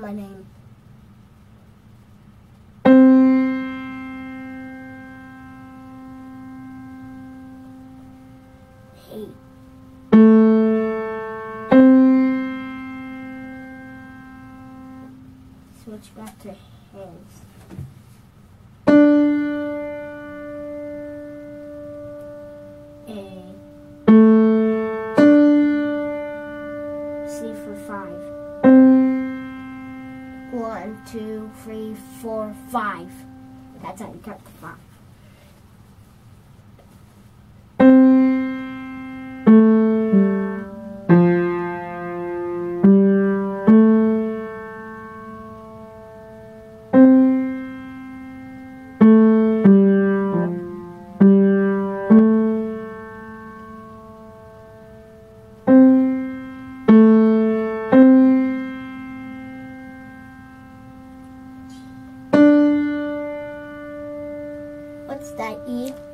my name. Hey. Switch back to hands. A. C for 5. 1, 2, 3, 4, 5. That's how you count to 5. What's that, E?